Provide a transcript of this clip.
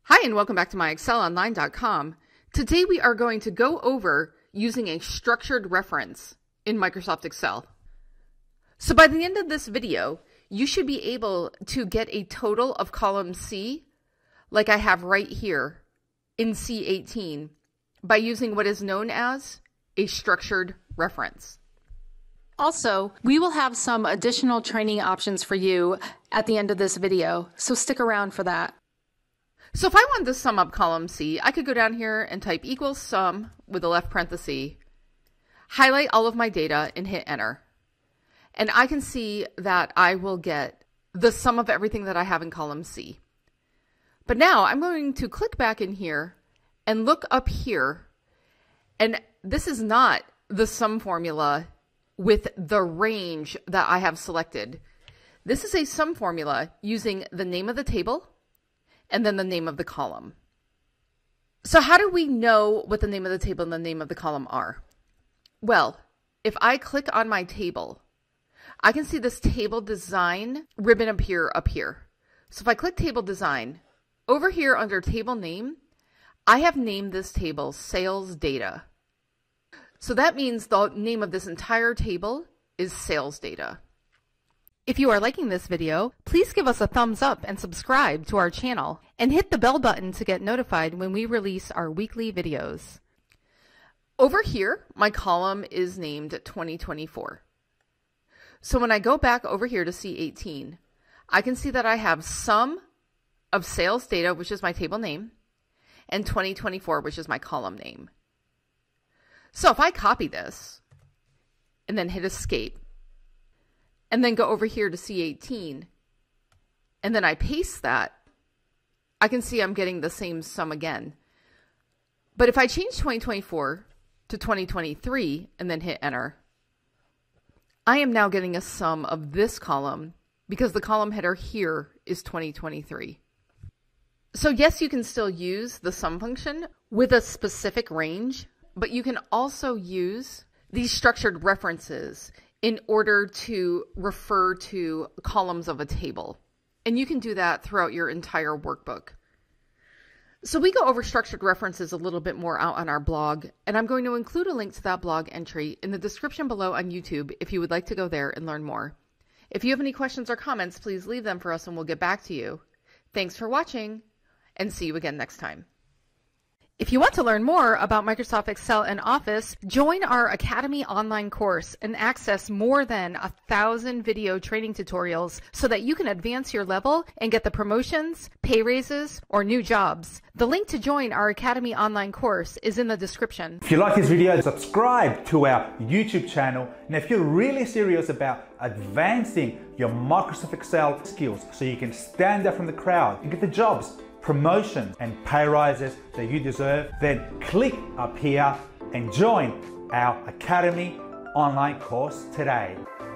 Hi, and welcome back to MyExcelOnline.com. Today we are going to go over using a structured reference in Microsoft Excel. So by the end of this video, you should be able to get a total of column C, like I have right here in C18, by using what is known as a structured reference. Also, we will have some additional training options for you at the end of this video, so stick around for that. So if I wanted to sum up column C, I could go down here and type equals sum with a left parenthesis, highlight all of my data and hit enter. And I can see that I will get the sum of everything that I have in column C. But now I'm going to click back in here and look up here. And this is not the sum formula with the range that I have selected. This is a sum formula using the name of the table and then the name of the column. So how do we know what the name of the table and the name of the column are? Well, if I click on my table, I can see this table design ribbon appear up here. So if I click table design, over here under table name, I have named this table sales data. So that means the name of this entire table is sales data. If you are liking this video, please give us a thumbs up and subscribe to our channel and hit the bell button to get notified when we release our weekly videos. Over here, my column is named 2024. So when I go back over here to C18, I can see that I have sum of sales data, which is my table name, and 2024, which is my column name. So if I copy this and then hit escape, and then go over here to C18, and then I paste that, I can see I'm getting the same sum again. But if I change 2024 to 2023 and then hit enter, I am now getting a sum of this column because the column header here is 2023. So yes, you can still use the sum function with a specific range, but you can also use these structured references in order to refer to columns of a table. And you can do that throughout your entire workbook. So we go over structured references a little bit more out on our blog, and I'm going to include a link to that blog entry in the description below on YouTube if you would like to go there and learn more. If you have any questions or comments, please leave them for us and we'll get back to you. Thanks for watching, and see you again next time. If you want to learn more about Microsoft Excel and Office, join our Academy online course and access more than 1,000 video training tutorials so that you can advance your level and get the promotions, pay raises, or new jobs. The link to join our Academy online course is in the description. If you like this video, subscribe to our YouTube channel. And if you're really serious about advancing your Microsoft Excel skills so you can stand out from the crowd and get the jobs, promotions and pay rises that you deserve, then click up here and join our Academy online course today.